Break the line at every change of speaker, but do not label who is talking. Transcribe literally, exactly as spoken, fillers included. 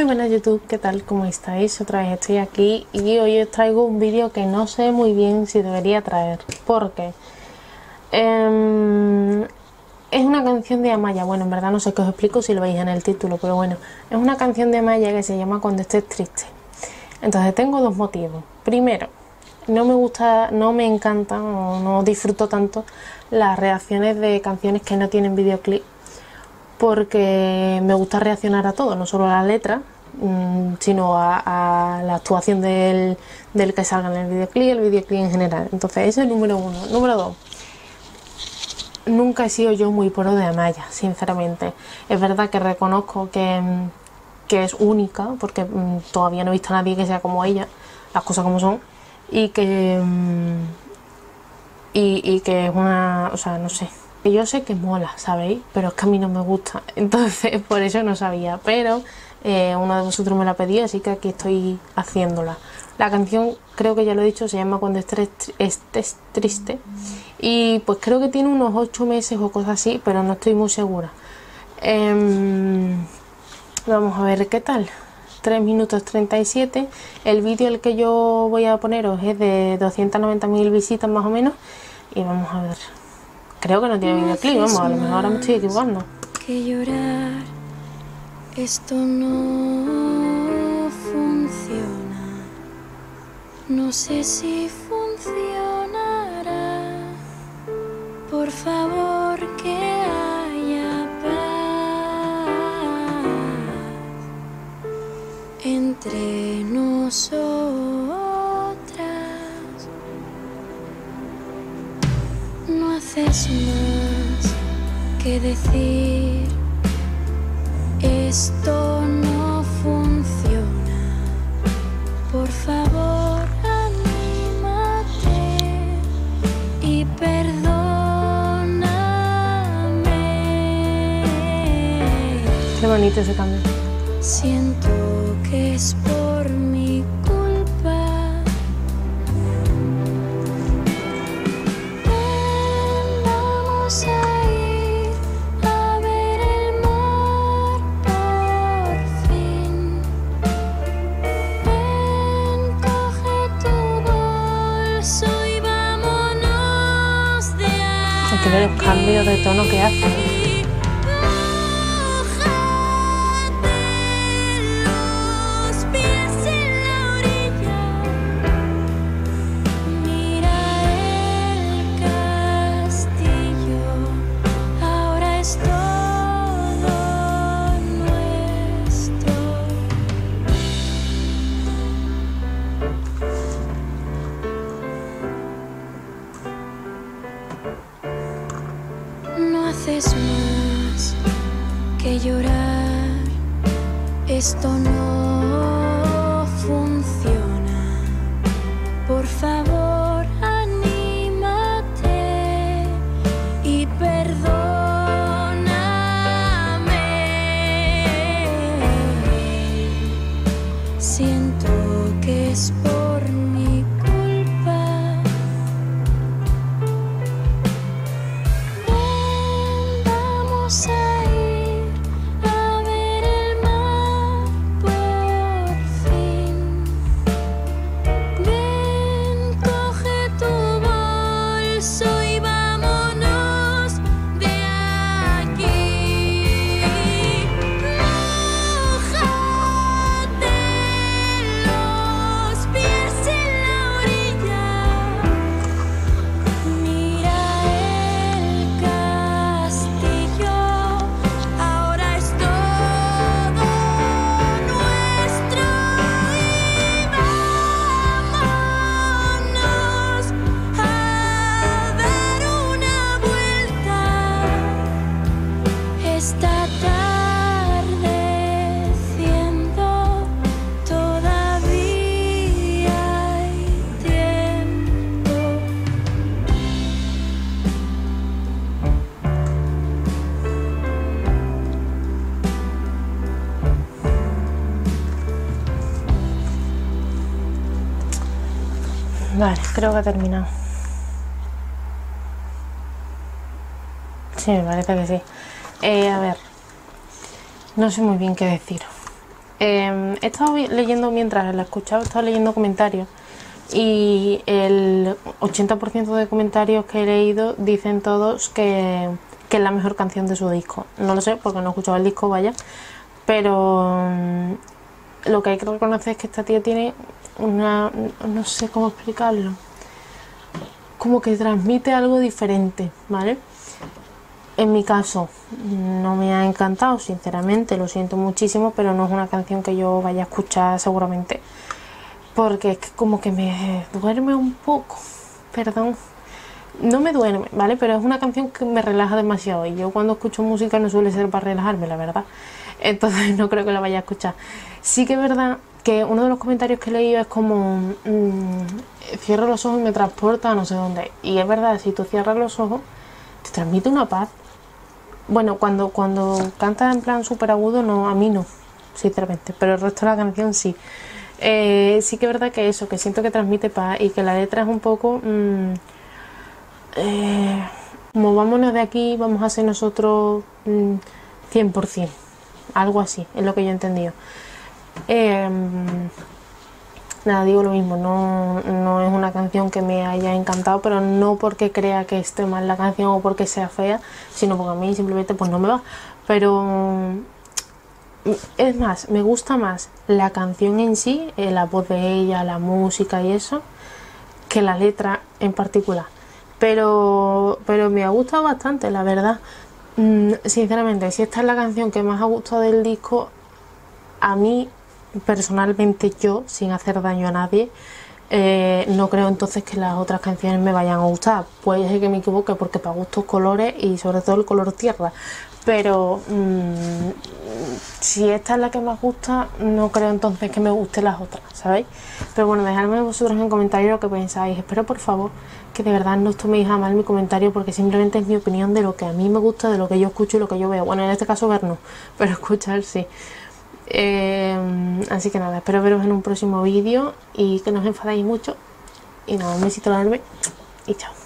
Muy buenas YouTube, ¿qué tal? ¿Cómo estáis? Otra vez estoy aquí y hoy os traigo un vídeo que no sé muy bien si debería traer porque eh, es una canción de Amaya. Bueno, en verdad no sé qué os explico si lo veis en el título, pero bueno, es una canción de Amaya que se llama Cuando estés triste. Entonces tengo dos motivos. Primero, no me gusta, no me encantan o no disfruto tanto las reacciones de canciones que no tienen videoclip, porque me gusta reaccionar a todo, no solo a la letra, sino a, a la actuación del, del que salga en el videoclip, el videoclip en general. Entonces ese es el número uno. Número dos, nunca he sido yo muy pro de Amaya, sinceramente. Es verdad que reconozco que, que es única, porque mmm, todavía no he visto a nadie que sea como ella, las cosas como son, y que mmm, y, y que es una, o sea, no sé, que yo sé que mola, ¿sabéis? Pero es que a mí no me gusta, entonces por eso no sabía, pero eh, uno de vosotros me la pedía, así que aquí estoy haciéndola. La canción, creo que ya lo he dicho, se llama Cuando estés, estés triste, y pues creo que tiene unos ocho meses o cosas así, pero no estoy muy segura. Eh, vamos a ver qué tal. tres minutos treinta y siete. El vídeo el que yo voy a poneros es de doscientas noventa mil visitas más o menos, y vamos a ver. Creo que no tiene videoclip, vamos, a lo mejor ahora me estoy equivocando.
Que llorar, esto no funciona. No sé si funcionará. Por favor, que haya paz entre nosotras. No haces más que decir esto no funciona. Por favor, anímate y perdóname.
Qué bonito ese cambio.
Siento que es por mi culpa. Ven, vamos a ir a ver el mar por fin. Ven, coge tu bolso y vámonos de aquí.
Hay que ver los cambios de tono que hace.
No haces más que llorar, esto no funciona. Por favor, anímate y perdóname. Siento que es por mi culpa. Vamos a ir a ver el mar por fin. Ven, coge tu bolso y vámonos de aquí. Mójate los pies en la orilla. Mira el castillo. Ahora es todo nuestro y vámonos a dar una vuelta. Está atardeciendo, todavía hay tiempo.
Vale, creo que ha terminado. Sí, me parece que sí. Eh, a ver, no sé muy bien qué decir. Eh, he estado leyendo, mientras la escuchaba, he estado leyendo comentarios y el ochenta por ciento de comentarios que he leído dicen todos que, que es la mejor canción de su disco. No lo sé porque no he escuchado el disco, vaya, pero um, lo que hay que reconocer es que esta tía tiene una, no sé cómo explicarlo, como que transmite algo diferente, ¿vale? En mi caso no me ha encantado, sinceramente, lo siento muchísimo, pero no es una canción que yo vaya a escuchar seguramente, porque es que como que me duerme un poco, perdón, no me duerme, ¿vale? Pero es una canción que me relaja demasiado y yo cuando escucho música no suele ser para relajarme, la verdad, entonces no creo que la vaya a escuchar. Sí que es verdad que uno de los comentarios que he leído es como mmm, cierro los ojos y me transporta a no sé dónde, y es verdad, si tú cierras los ojos te transmite una paz. Bueno, cuando, cuando canta en plan súper agudo, no, a mí no, sinceramente, pero el resto de la canción sí. Eh, sí que es verdad que eso, que siento que transmite paz y que la letra es un poco mmm, eh, como vámonos de aquí, vamos a ser nosotros mmm, cien por cien, algo así, es lo que yo he entendido. Eh, Nada, digo lo mismo, no, no es una canción que me haya encantado, pero no porque crea que esté mal la canción o porque sea fea, sino porque a mí simplemente pues no me va. Pero es más, me gusta más la canción en sí, eh, la voz de ella, la música y eso, que la letra en particular. Pero, pero me ha gustado bastante, la verdad. Mm, sinceramente, si esta es la canción que más ha gustado del disco, a mí personalmente, yo, sin hacer daño a nadie, eh, no creo entonces que las otras canciones me vayan a gustar. Puede ser que me equivoque porque para gustos colores y sobre todo el color tierra, pero mmm, si esta es la que más gusta, no creo entonces que me gusten las otras, ¿sabéis? Pero bueno, dejadme vosotros en comentarios lo que pensáis. Espero por favor que de verdad no os toméis a mal mi comentario, porque simplemente es mi opinión de lo que a mí me gusta, de lo que yo escucho y lo que yo veo. Bueno, en este caso ver no, pero escuchar sí. Eh, así que nada, espero veros en un próximo vídeo y que no os enfadéis mucho. Y nada, un besito enorme y chao.